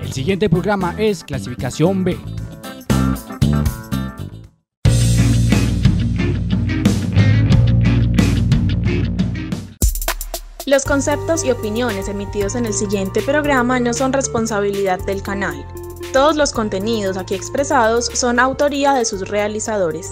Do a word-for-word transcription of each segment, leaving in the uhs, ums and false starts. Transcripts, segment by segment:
El siguiente programa es Clasificación B. Los conceptos y opiniones emitidos en el siguiente programa no son responsabilidad del canal. Todos los contenidos aquí expresados son autoría de sus realizadores.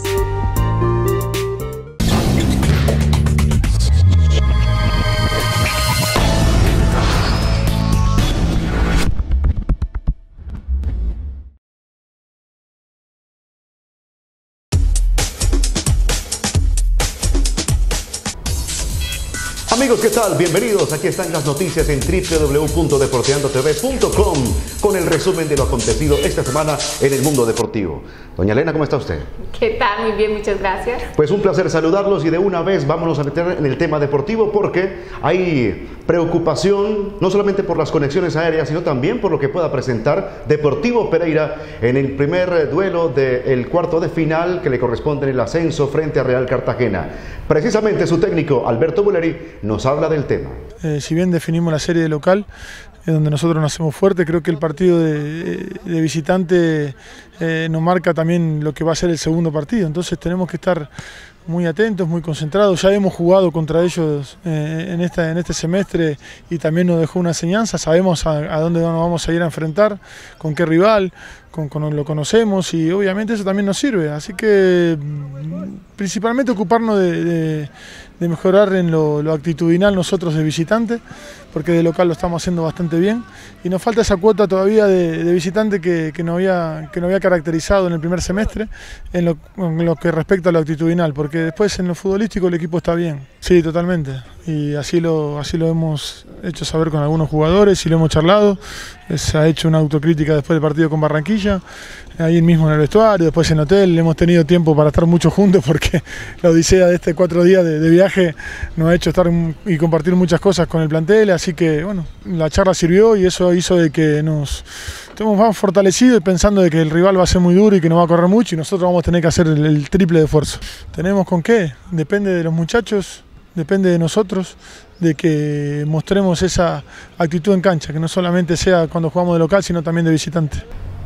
Amigos, ¿qué tal? Bienvenidos. Aquí están las noticias en w w w punto deporteando t v punto com con el resumen de lo acontecido esta semana en el mundo deportivo. Doña Elena, ¿cómo está usted? ¿Qué tal? Muy bien, muchas gracias. Pues un placer saludarlos y de una vez vámonos a meter en el tema deportivo porque hay preocupación no solamente por las conexiones aéreas, sino también por lo que pueda presentar Deportivo Pereira en el primer duelo del cuarto de final que le corresponde en el ascenso frente a Real Cartagena. Precisamente su técnico, Alberto Bulleri, nos habla del tema. Eh, si bien definimos la serie de local, es donde nosotros nos hacemos fuerte, creo que el partido de, de visitante eh, nos marca también lo que va a ser el segundo partido, entonces tenemos que estar muy atentos, muy concentrados. Ya hemos jugado contra ellos eh, en, esta, en este semestre y también nos dejó una enseñanza, sabemos a, a dónde nos vamos a ir a enfrentar, con qué rival, con, con, lo conocemos y obviamente eso también nos sirve, así que principalmente ocuparnos de, de, de mejorar en lo, lo actitudinal nosotros de visitante, porque de local lo estamos haciendo bastante bien y nos falta esa cuota todavía de, de visitante que, que, nos había, que nos había caracterizado en el primer semestre en lo, en lo que respecta a lo actitudinal, porque después en lo futbolístico el equipo está bien. Sí, totalmente, y así lo, así lo hemos hecho saber con algunos jugadores y lo hemos charlado. Se ha hecho una autocrítica después del partido con Barranquilla, ahí mismo en el vestuario, después en el hotel. Hemos tenido tiempo para estar mucho juntos porque la odisea de este cuatro días de, de viaje nos ha hecho estar y compartir muchas cosas con el plantel, así que bueno, la charla sirvió y eso hizo de que nos estemos más fortalecidos y pensando de que el rival va a ser muy duro y que nos va a correr mucho y nosotros vamos a tener que hacer el, el triple de esfuerzo. ¿Tenemos con qué? Depende de los muchachos, depende de nosotros, de que mostremos esa actitud en cancha, que no solamente sea cuando jugamos de local, sino también de visitante.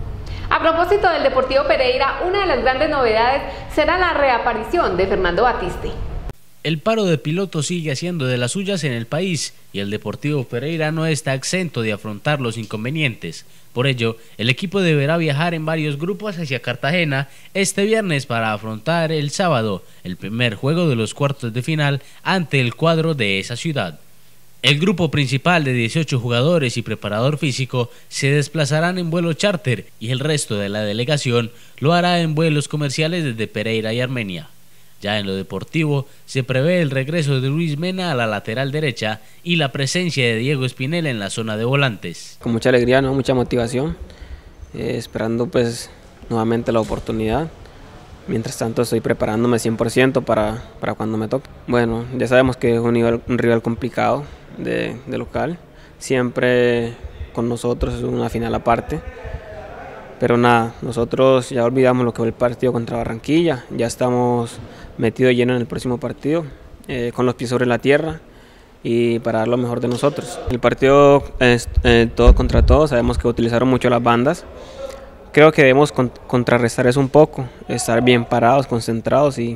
A propósito del Deportivo Pereira, una de las grandes novedades será la reaparición de Fernando Batiste. El paro de pilotos sigue haciendo de las suyas en el país y el Deportivo Pereira no está exento de afrontar los inconvenientes. Por ello, el equipo deberá viajar en varios grupos hacia Cartagena este viernes para afrontar el sábado el primer juego de los cuartos de final ante el cuadro de esa ciudad. El grupo principal de dieciocho jugadores y preparador físico se desplazarán en vuelo charter y el resto de la delegación lo hará en vuelos comerciales desde Pereira y Armenia. Ya en lo deportivo, se prevé el regreso de Luis Mena a la lateral derecha y la presencia de Diego Espinel en la zona de volantes. Con mucha alegría, ¿no? Mucha motivación, eh, esperando pues nuevamente la oportunidad. Mientras tanto estoy preparándome cien por ciento para, para cuando me toque. Bueno, ya sabemos que es un, nivel, un rival complicado de, de local, siempre con nosotros es una final aparte. Pero nada, nosotros ya olvidamos lo que fue el partido contra Barranquilla, ya estamos metidos lleno en el próximo partido, eh, con los pies sobre la tierra y para dar lo mejor de nosotros. El partido es eh, todo contra todo, sabemos que utilizaron mucho las bandas, creo que debemos con, contrarrestar eso un poco, estar bien parados, concentrados y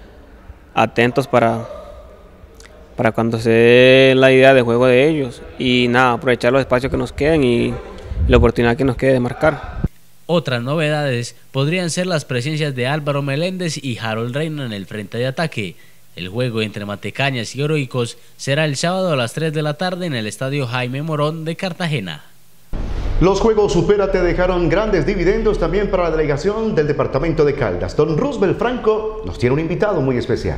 atentos para, para cuando se dé la idea de juego de ellos y nada, aprovechar los espacios que nos queden y la oportunidad que nos quede de marcar. Otras novedades podrían ser las presencias de Álvaro Meléndez y Harold Reina en el frente de ataque. El juego entre Matecañas y Heroicos será el sábado a las tres de la tarde en el estadio Jaime Morón de Cartagena. Los Juegos Supérate dejaron grandes dividendos también para la delegación del departamento de Caldas. Don Roosevelt Franco nos tiene un invitado muy especial.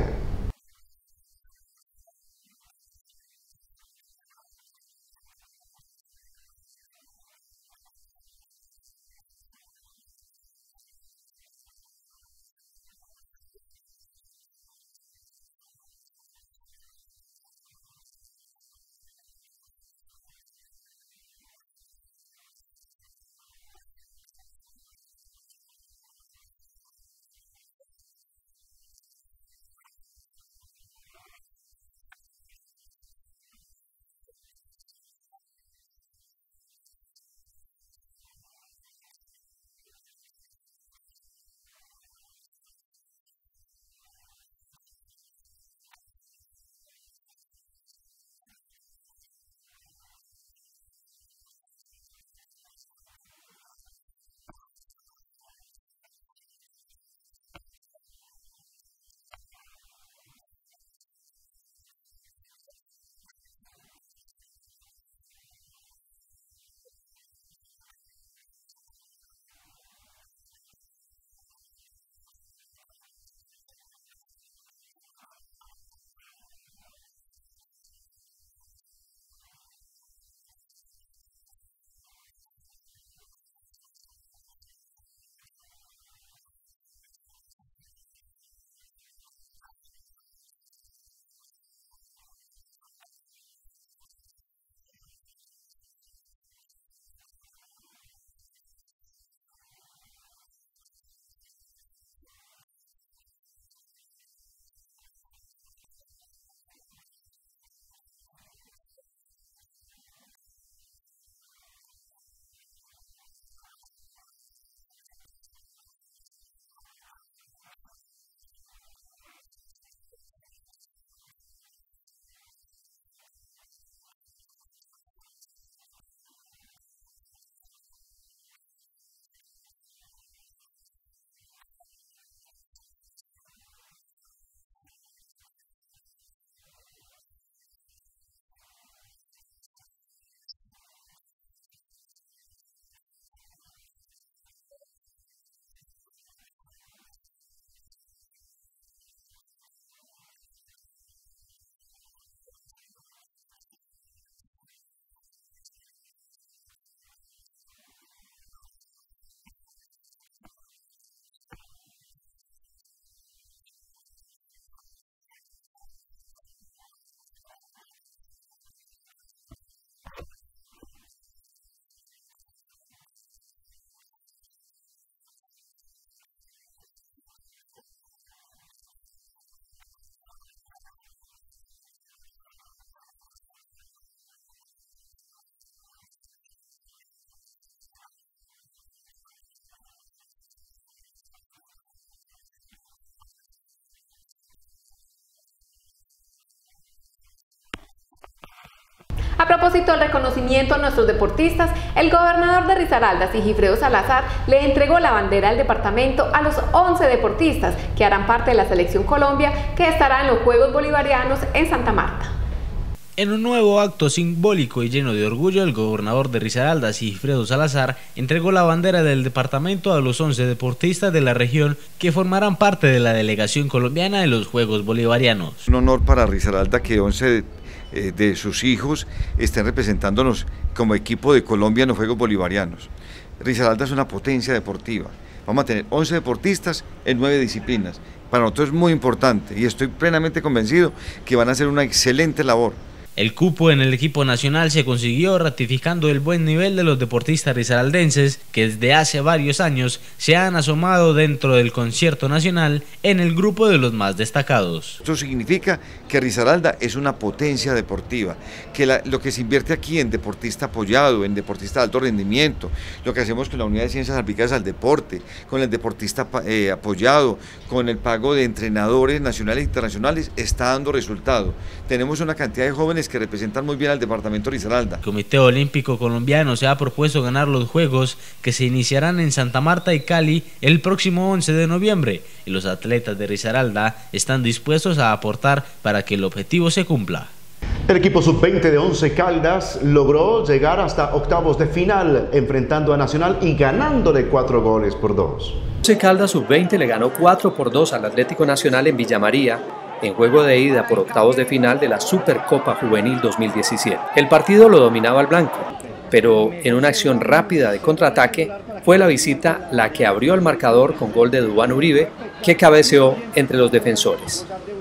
A propósito del reconocimiento a nuestros deportistas, el gobernador de Risaralda, Sigifredo Salazar, le entregó la bandera del departamento a los once deportistas que harán parte de la Selección Colombia, que estará en los Juegos Bolivarianos en Santa Marta. En un nuevo acto simbólico y lleno de orgullo, el gobernador de Risaralda, Sigifredo Salazar, entregó la bandera del departamento a los once deportistas de la región que formarán parte de la delegación colombiana en los Juegos Bolivarianos. Un honor para Risaralda que once de, de sus hijos estén representándonos como equipo de Colombia en los Juegos Bolivarianos. Risaralda es una potencia deportiva. Vamos a tener once deportistas en nueve disciplinas. Para nosotros es muy importante y estoy plenamente convencido que van a hacer una excelente labor. El cupo en el equipo nacional se consiguió ratificando el buen nivel de los deportistas risaraldenses que desde hace varios años se han asomado dentro del concierto nacional en el grupo de los más destacados. Esto significa que Risaralda es una potencia deportiva, que la, lo que se invierte aquí en deportista apoyado, en deportista de alto rendimiento, lo que hacemos con la unidad de ciencias aplicadas al deporte, con el deportista eh, apoyado, con el pago de entrenadores nacionales e internacionales, está dando resultado. Tenemos una cantidad de jóvenes que representan muy bien al departamento de Risaralda. El Comité Olímpico Colombiano se ha propuesto ganar los Juegos que se iniciarán en Santa Marta y Cali el próximo once de noviembre y los atletas de Risaralda están dispuestos a aportar para que el objetivo se cumpla. El equipo sub veinte de Once Caldas logró llegar hasta octavos de final enfrentando a Nacional y ganándole cuatro goles por dos. Once Caldas sub veinte le ganó cuatro por dos al Atlético Nacional en Villa María en juego de ida por octavos de final de la Supercopa Juvenil dos mil diecisiete. El partido lo dominaba el blanco, pero en una acción rápida de contraataque fue la visita la que abrió el marcador con gol de Duván Uribe, que cabeceó entre los defensores.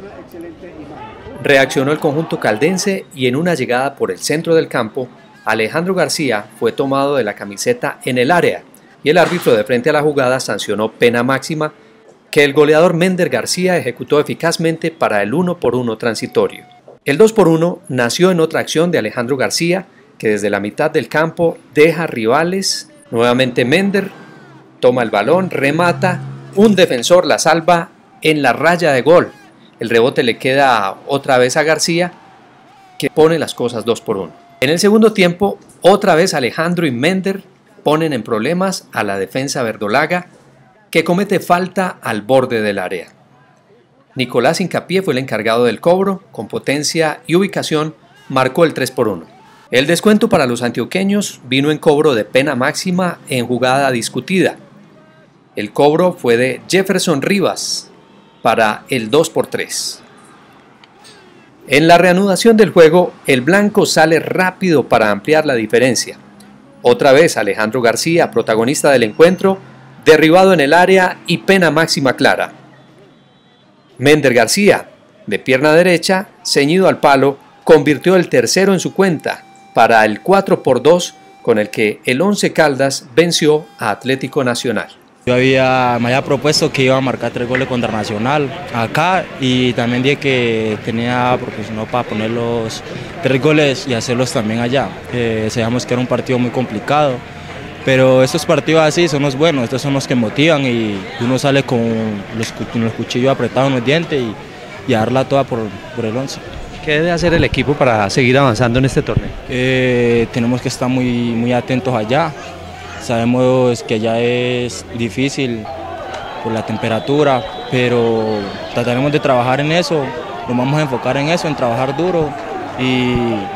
Reaccionó el conjunto caldense y en una llegada por el centro del campo, Alejandro García fue tomado de la camiseta en el área y el árbitro de frente a la jugada sancionó pena máxima que el goleador Mender García ejecutó eficazmente para el uno por uno transitorio. El dos por uno nació en otra acción de Alejandro García, que desde la mitad del campo deja rivales, nuevamente Mender toma el balón, remata, un defensor la salva en la raya de gol. El rebote le queda otra vez a García, que pone las cosas dos por uno. En el segundo tiempo, otra vez Alejandro y Mender ponen en problemas a la defensa verdolaga, que comete falta al borde del área. Nicolás Hincapié fue el encargado del cobro, con potencia y ubicación marcó el tres por uno. El descuento para los antioqueños vino en cobro de pena máxima en jugada discutida. El cobro fue de Jefferson Rivas para el dos por tres. En la reanudación del juego, el blanco sale rápido para ampliar la diferencia. Otra vez Alejandro García, protagonista del encuentro, derribado en el área y pena máxima clara. Mender García, de pierna derecha, ceñido al palo, convirtió el tercero en su cuenta para el cuatro por dos, con el que el Once Caldas venció a Atlético Nacional. Yo había, me había propuesto que iba a marcar tres goles contra Nacional acá y también dije que tenía proporcionado para poner los tres goles y hacerlos también allá. Eh, sabíamos que era un partido muy complicado, pero estos partidos así son los buenos, estos son los que motivan y uno sale con los, con los cuchillos apretados en los dientes y, y a darla toda por, por el once. ¿Qué debe hacer el equipo para seguir avanzando en este torneo? Eh, tenemos que estar muy, muy atentos allá. Sabemos que ya es difícil por la temperatura, pero trataremos de trabajar en eso, nos vamos a enfocar en eso, en trabajar duro y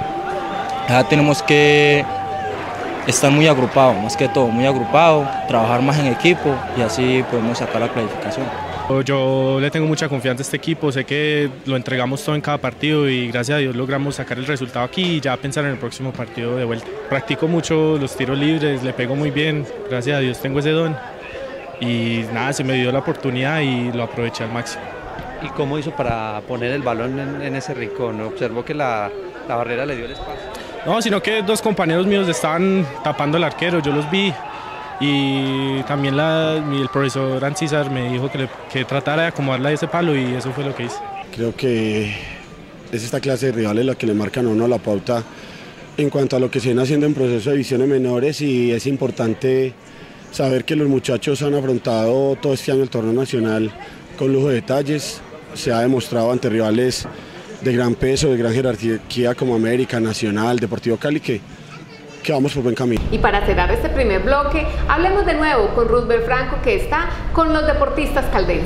ya tenemos que estar muy agrupados, más que todo, muy agrupados, trabajar más en equipo y así podemos sacar la clasificación. Yo le tengo mucha confianza a este equipo, sé que lo entregamos todo en cada partido y gracias a Dios logramos sacar el resultado aquí y ya pensar en el próximo partido de vuelta. Practico mucho los tiros libres, le pego muy bien, gracias a Dios tengo ese don y nada, se me dio la oportunidad y lo aproveché al máximo. ¿Y cómo hizo para poner el balón en, en ese rincón? ¿Observó que la, la barrera le dio el espacio? No, sino que dos compañeros míos estaban tapando al arquero, yo los vi. Y también la, el profesor Ancísar me dijo que, le, que tratara de acomodarla de ese palo y eso fue lo que hice. Creo que es esta clase de rivales la que le marcan a uno la pauta en cuanto a lo que se viene haciendo en proceso de divisiones menores y es importante saber que los muchachos han afrontado todo este año el torneo nacional con lujo de detalles, se ha demostrado ante rivales de gran peso, de gran jerarquía como América, Nacional, Deportivo Cali, que, que vamos por buen camino. Y para cerrar este primer bloque, hablemos de nuevo con Roosevelt Franco, que está con los deportistas caldenses.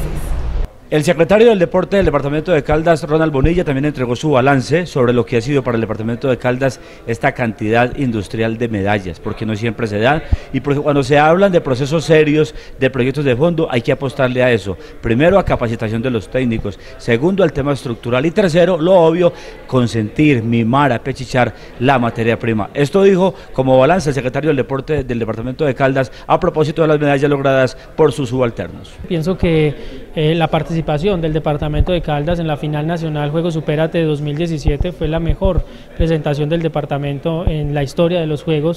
El secretario del Deporte del Departamento de Caldas, Ronald Bonilla, también entregó su balance sobre lo que ha sido para el Departamento de Caldas esta cantidad industrial de medallas, porque no siempre se da, y porque cuando se hablan de procesos serios, de proyectos de fondo, hay que apostarle a eso. Primero, a capacitación de los técnicos. Segundo, al tema estructural. Y tercero, lo obvio, consentir, mimar, apechichar la materia prima. Esto dijo como balance el secretario del Deporte del Departamento de Caldas a propósito de las medallas logradas por sus subalternos. Pienso que eh, la participación del Departamento de Caldas en la final nacional Juegos Supérate de dos mil diecisiete fue la mejor presentación del departamento en la historia de los Juegos.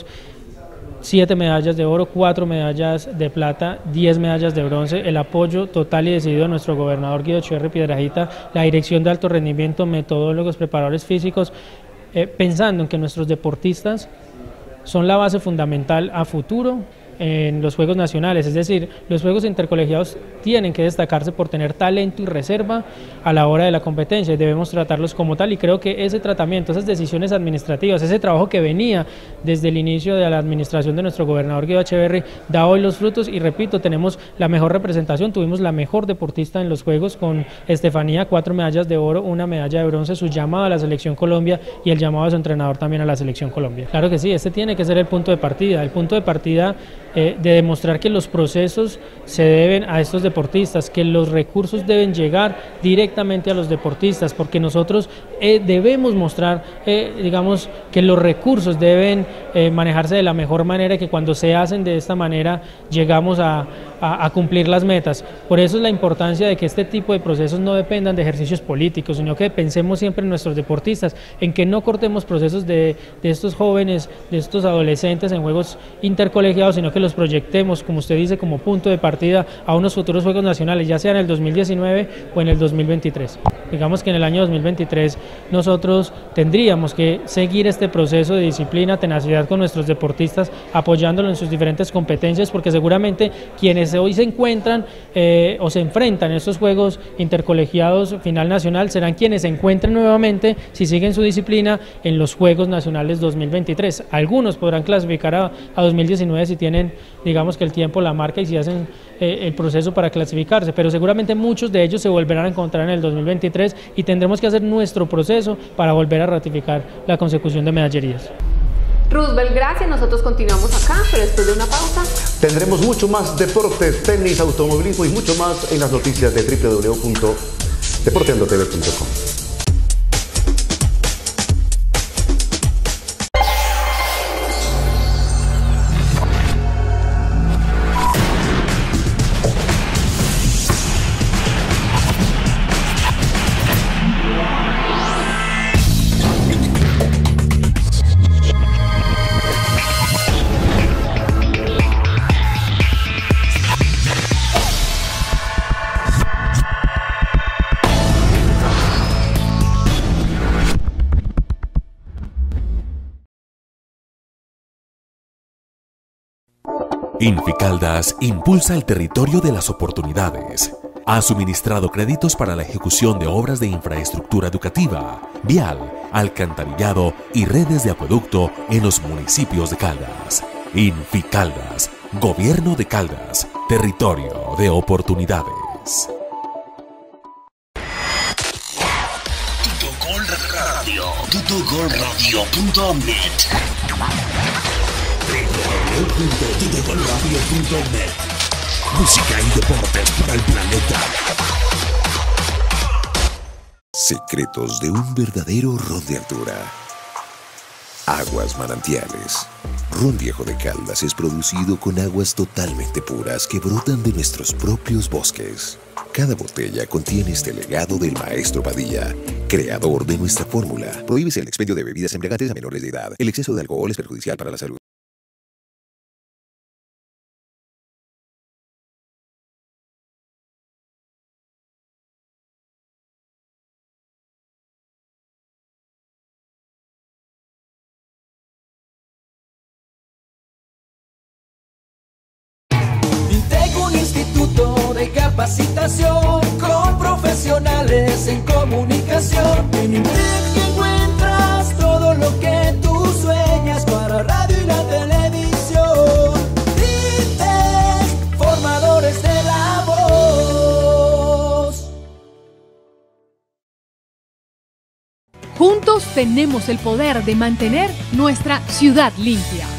Siete medallas de oro, cuatro medallas de plata, diez medallas de bronce, el apoyo total y decidido de nuestro gobernador Guido Echeverri Piedrahita, la dirección de alto rendimiento, metodólogos, preparadores físicos, eh, pensando en que nuestros deportistas son la base fundamental a futuro en los Juegos Nacionales, es decir, los Juegos Intercolegiados tienen que destacarse por tener talento y reserva a la hora de la competencia y debemos tratarlos como tal, y creo que ese tratamiento, esas decisiones administrativas, ese trabajo que venía desde el inicio de la administración de nuestro gobernador Guido Echeverri da hoy los frutos y repito, tenemos la mejor representación, tuvimos la mejor deportista en los Juegos con Estefanía, cuatro medallas de oro, una medalla de bronce, su llamado a la Selección Colombia y el llamado de su entrenador también a la Selección Colombia. Claro que sí, este tiene que ser el punto de partida, el punto de partida Eh, de demostrar que los procesos se deben a estos deportistas, que los recursos deben llegar directamente a los deportistas, porque nosotros eh, debemos mostrar, eh, digamos, que los recursos deben eh, manejarse de la mejor manera y que cuando se hacen de esta manera llegamos a, a, a cumplir las metas. Por eso es la importancia de que este tipo de procesos no dependan de ejercicios políticos, sino que pensemos siempre en nuestros deportistas, en que no cortemos procesos de, de estos jóvenes, de estos adolescentes en juegos intercolegiados, sino que los proyectemos, como usted dice, como punto de partida a unos futuros Juegos Nacionales, ya sea en el dos mil diecinueve o en el dos mil veintitrés. Digamos que en el año dos mil veintitrés nosotros tendríamos que seguir este proceso de disciplina, tenacidad con nuestros deportistas, apoyándolos en sus diferentes competencias, porque seguramente quienes hoy se encuentran eh, o se enfrentan en estos Juegos Intercolegiados final nacional serán quienes se encuentren nuevamente, si siguen su disciplina, en los Juegos Nacionales dos mil veintitrés. Algunos podrán clasificar a, a dos mil diecinueve si tienen, digamos, que el tiempo la marca y si hacen eh, el proceso para clasificarse, pero seguramente muchos de ellos se volverán a encontrar en el dos mil veintitrés y tendremos que hacer nuestro proceso para volver a ratificar la consecución de medallerías. Roosevelt, gracias. Nosotros continuamos acá, pero después de una pausa tendremos mucho más deportes, tenis, automovilismo y mucho más en las noticias de w w w punto deporteando t v punto com. Inficaldas impulsa el territorio de las oportunidades. Ha suministrado créditos para la ejecución de obras de infraestructura educativa, vial, alcantarillado y redes de acueducto en los municipios de Caldas. Inficaldas, Gobierno de Caldas, territorio de oportunidades. Tutogol Radio, tutogol radio punto net. w w w punto tutogol radio punto net. Música y deportes para el planeta. Secretos de un verdadero ron de altura. Aguas manantiales. Ron Viejo de Caldas es producido con aguas totalmente puras que brotan de nuestros propios bosques. Cada botella contiene este legado del maestro Padilla, creador de nuestra fórmula. Prohíbese el expendio de bebidas embriagantes a menores de edad. El exceso de alcohol es perjudicial para la salud. Tengo un instituto de Capacitación con profesionales en comunicación. En Intec encuentras todo lo que tú sueñas para radio y la televisión. Intec, formadores de la voz. Juntos tenemos el poder de mantener nuestra ciudad limpia.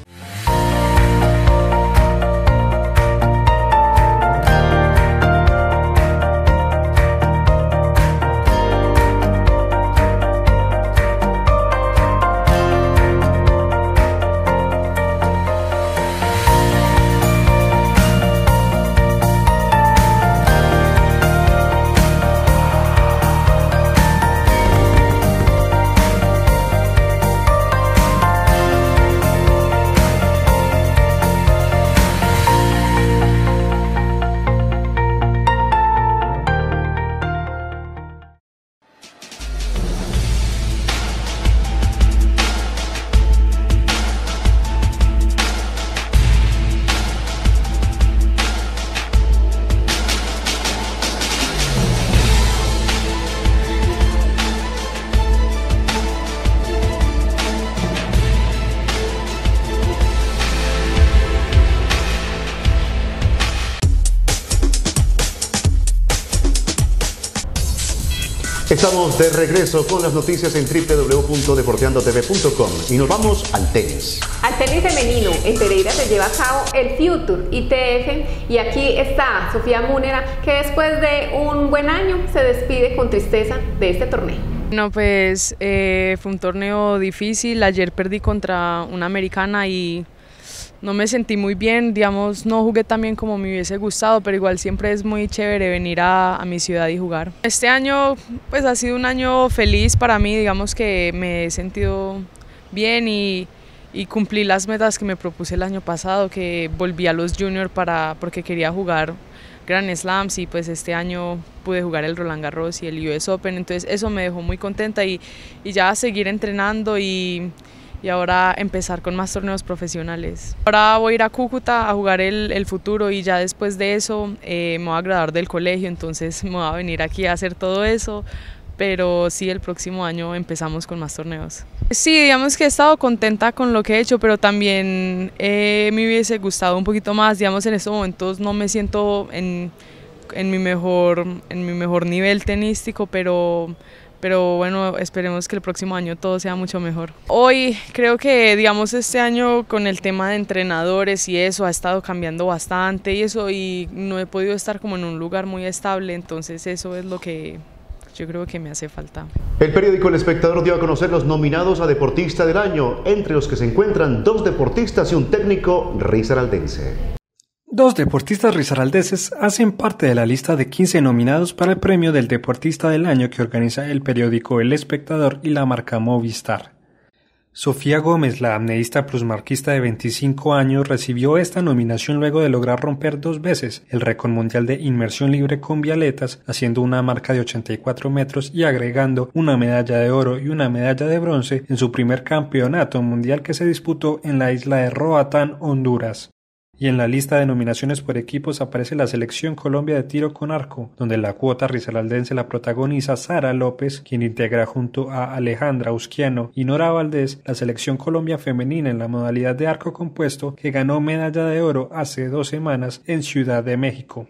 Estamos de regreso con las noticias en doble u doble u doble u punto deporteando t v punto com y nos vamos al tenis. Al tenis femenino, en Pereira se lleva a cabo el Future I T F y aquí está Sofía Múnera, que después de un buen año se despide con tristeza de este torneo. No, pues eh, fue un torneo difícil. Ayer perdí contra una americana y no me sentí muy bien, digamos, no jugué tan bien como me hubiese gustado, pero igual siempre es muy chévere venir a, a mi ciudad y jugar. Este año pues ha sido un año feliz para mí, digamos que me he sentido bien y, y cumplí las metas que me propuse el año pasado, que volví a los juniors para, porque quería jugar Grand Slams y pues este año pude jugar el Roland Garros y el U S Open, entonces eso me dejó muy contenta y, y ya seguir entrenando y y ahora empezar con más torneos profesionales. Ahora voy a ir a Cúcuta a jugar el, el Futuro y ya después de eso eh, me voy a graduar del colegio, entonces me voy a venir aquí a hacer todo eso, pero sí, el próximo año empezamos con más torneos. Sí, digamos que he estado contenta con lo que he hecho, pero también eh, me hubiese gustado un poquito más, digamos en estos momentos no me siento en, en, mi, mejor, en mi mejor nivel tenístico, pero... pero bueno, esperemos que el próximo año todo sea mucho mejor. Hoy creo que, digamos, este año con el tema de entrenadores y eso ha estado cambiando bastante y eso, y no he podido estar como en un lugar muy estable, entonces eso es lo que yo creo que me hace falta. El periódico El Espectador dio a conocer los nominados a Deportista del Año, entre los que se encuentran dos deportistas y un técnico risaraldense. Dos deportistas risaraldeses hacen parte de la lista de quince nominados para el premio del Deportista del Año que organiza el periódico El Espectador y la marca Movistar. Sofía Gómez, la apneísta plusmarquista de veinticinco años, recibió esta nominación luego de lograr romper dos veces el récord mundial de inmersión libre con vialetas, haciendo una marca de ochenta y cuatro metros y agregando una medalla de oro y una medalla de bronce en su primer campeonato mundial que se disputó en la isla de Roatán, Honduras. Y en la lista de nominaciones por equipos aparece la Selección Colombia de tiro con arco, donde la cuota risaraldense la protagoniza Sara López, quien integra junto a Alejandra Usquiano y Nora Valdés la Selección Colombia femenina en la modalidad de arco compuesto, que ganó medalla de oro hace dos semanas en Ciudad de México.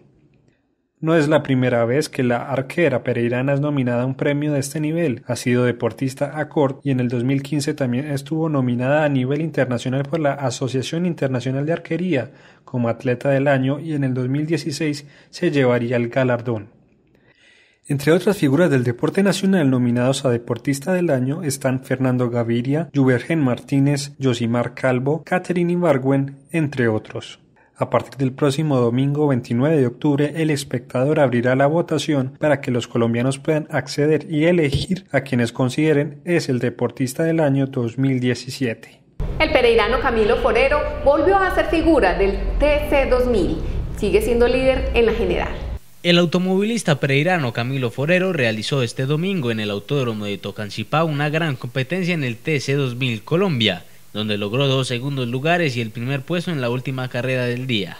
No es la primera vez que la arquera pereirana es nominada a un premio de este nivel. Ha sido deportista Accord y en el dos mil quince también estuvo nominada a nivel internacional por la Asociación Internacional de Arquería como atleta del año y en el dos mil dieciséis se llevaría el galardón. Entre otras figuras del deporte nacional nominados a Deportista del Año están Fernando Gaviria, Juvergen Martínez, Yosimar Calvo, Catherine Ibargüen, entre otros. A partir del próximo domingo veintinueve de octubre, El Espectador abrirá la votación para que los colombianos puedan acceder y elegir a quienes consideren es el Deportista del Año dos mil diecisiete. El pereirano Camilo Forero volvió a ser figura del T C dos mil. Sigue siendo líder en la general. El automovilista pereirano Camilo Forero realizó este domingo en el Autódromo de Tocancipá una gran competencia en el T C dos mil Colombia, donde logró dos segundos lugares y el primer puesto en la última carrera del día.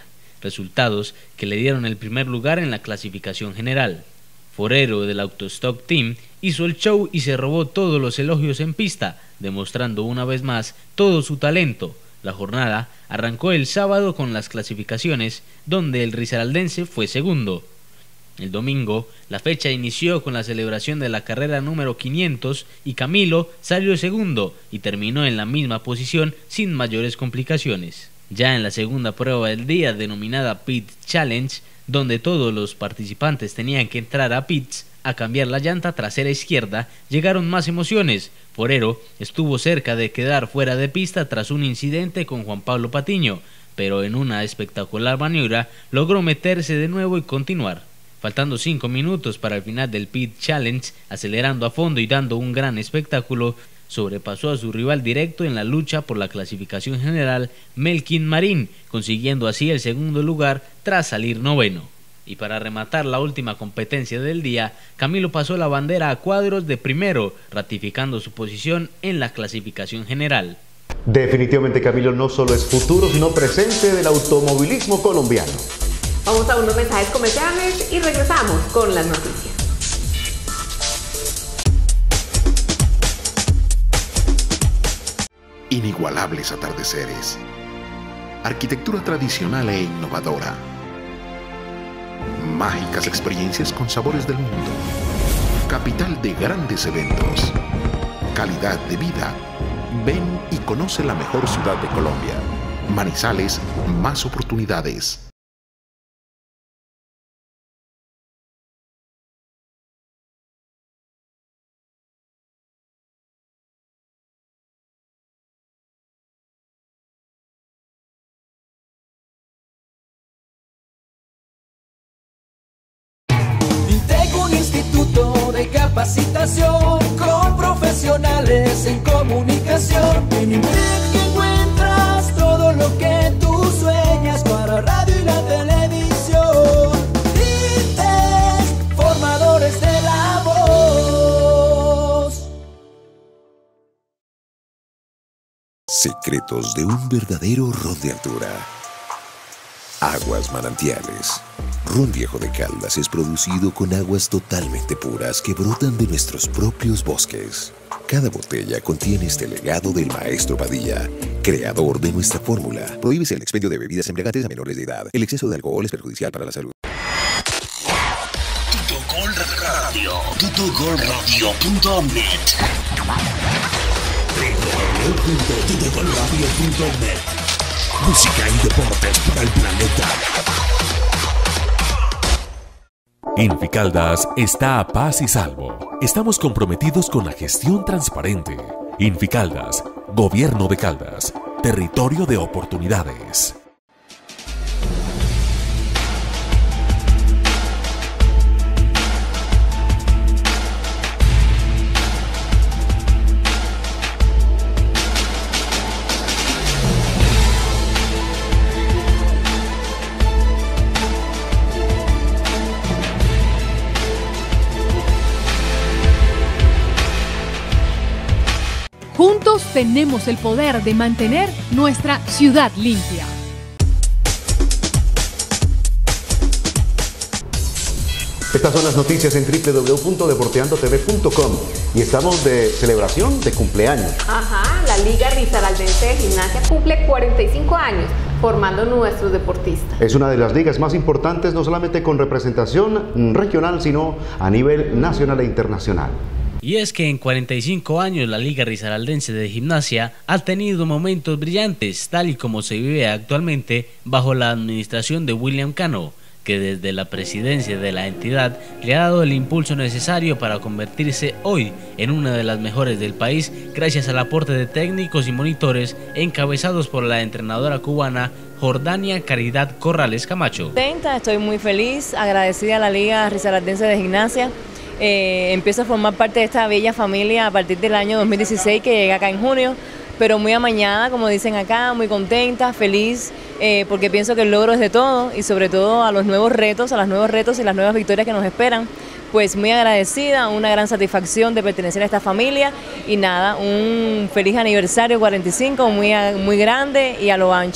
resultados que le dieron el primer lugar en la clasificación general. Forero del Autostock Team hizo el show y se robó todos los elogios en pista, demostrando una vez más todo su talento. La jornada arrancó el sábado con las clasificaciones, donde el risaraldense fue segundo. El domingo, la fecha inició con la celebración de la carrera número quinientos y Camilo salió segundo y terminó en la misma posición sin mayores complicaciones. Ya en la segunda prueba del día, denominada Pit Challenge, donde todos los participantes tenían que entrar a pits a cambiar la llanta trasera izquierda, llegaron más emociones. Forero estuvo cerca de quedar fuera de pista tras un incidente con Juan Pablo Patiño, pero en una espectacular maniobra logró meterse de nuevo y continuar. Faltando cinco minutos para el final del Pit Challenge, acelerando a fondo y dando un gran espectáculo, sobrepasó a su rival directo en la lucha por la clasificación general, Melkin Marín, consiguiendo así el segundo lugar tras salir noveno. Y para rematar la última competencia del día, Camilo pasó la bandera a cuadros de primero, ratificando su posición en la clasificación general. Definitivamente Camilo no solo es futuro, sino presente del automovilismo colombiano. Vamos a unos mensajes comerciales y regresamos con las noticias. Inigualables atardeceres, arquitectura tradicional e innovadora, mágicas experiencias con sabores del mundo, capital de grandes eventos, calidad de vida. Ven y conoce la mejor ciudad de Colombia. Manizales, más oportunidades. Instituto de capacitación con profesionales en comunicación. En INTEC encuentras todo lo que tú sueñas para radio y la televisión. INTEC, formadores de la voz. Secretos de un verdadero ron de altura. Aguas manantiales. Ron Viejo de Caldas es producido con aguas totalmente puras que brotan de nuestros propios bosques. Cada botella contiene este legado del maestro Padilla, creador de nuestra fórmula. Prohíbese el expendio de bebidas embriagantes a menores de edad. El exceso de alcohol es perjudicial para la salud. Tutogol Radio. tutogol radio punto net. w w w punto tutogol radio punto net. Música y deportes para el planeta. Inficaldas está a paz y salvo. Estamos comprometidos con la gestión transparente. Inficaldas, Gobierno de Caldas, territorio de oportunidades. Juntos tenemos el poder de mantener nuestra ciudad limpia. Estas son las noticias en w w w punto deporteando t v punto com y estamos de celebración de cumpleaños. Ajá, la Liga Risaraldense de Gimnasia cumple cuarenta y cinco años formando nuestros deportistas. Es una de las ligas más importantes, no solamente con representación regional, sino a nivel nacional e internacional. Y es que en cuarenta y cinco años la Liga Risaraldense de Gimnasia ha tenido momentos brillantes, tal y como se vive actualmente bajo la administración de William Cano, que desde la presidencia de la entidad le ha dado el impulso necesario para convertirse hoy en una de las mejores del país gracias al aporte de técnicos y monitores encabezados por la entrenadora cubana Jordania Caridad Corrales Camacho. Estoy muy feliz, agradecida a la Liga Risaraldense de Gimnasia. Eh, empiezo a formar parte de esta bella familia a partir del año dos mil dieciséis, que llega acá en junio, pero muy amañada, como dicen acá, muy contenta, feliz, eh, porque pienso que el logro es de todo y sobre todo a los nuevos retos, a los nuevos retos y las nuevas victorias que nos esperan. Pues muy agradecida, una gran satisfacción de pertenecer a esta familia y nada, un feliz aniversario cuarenta y cinco muy, muy grande y a lo ancho.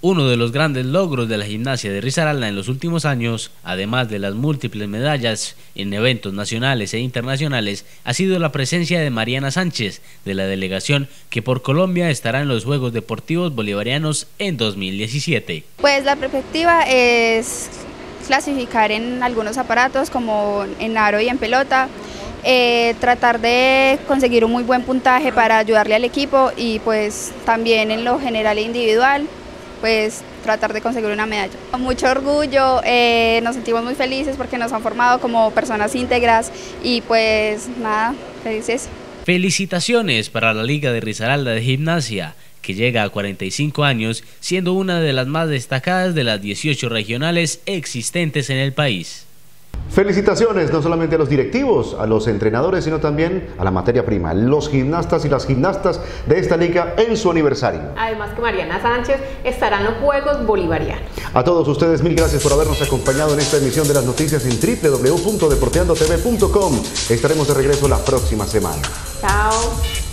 Uno de los grandes logros de la gimnasia de Risaralda en los últimos años, además de las múltiples medallas en eventos nacionales e internacionales, ha sido la presencia de Mariana Sánchez, de la delegación que por Colombia estará en los Juegos Deportivos Bolivarianos en dos mil diecisiete. Pues la perspectiva es clasificar en algunos aparatos como en aro y en pelota, eh, tratar de conseguir un muy buen puntaje para ayudarle al equipo y pues también en lo general e individual, pues tratar de conseguir una medalla. Con mucho orgullo, eh, nos sentimos muy felices porque nos han formado como personas íntegras y pues nada, felices. Felicitaciones para la Liga de Risaralda de Gimnasia, que llega a cuarenta y cinco años, siendo una de las más destacadas de las dieciocho regionales existentes en el país. Felicitaciones no solamente a los directivos, a los entrenadores, sino también a la materia prima, los gimnastas y las gimnastas de esta liga en su aniversario. Además que Mariana Sánchez estará en los Juegos Bolivarianos. A todos ustedes, mil gracias por habernos acompañado en esta emisión de las noticias en doble u doble u doble u punto deporteando t v punto com. Estaremos de regreso la próxima semana. Chao.